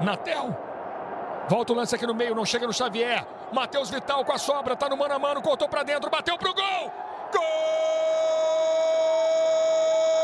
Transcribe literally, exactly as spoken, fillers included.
Natel. Volta o lance aqui no meio, não chega no Xavier. Matheus Vital com a sobra, tá no mano a mano, cortou pra dentro, bateu pro gol!